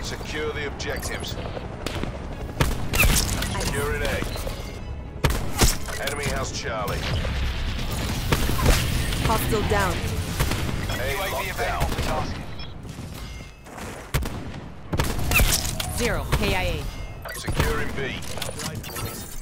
Secure the objectives. Securing A. Enemy has Charlie. Hostile down. A locked down. Zero. KIA. Securing B.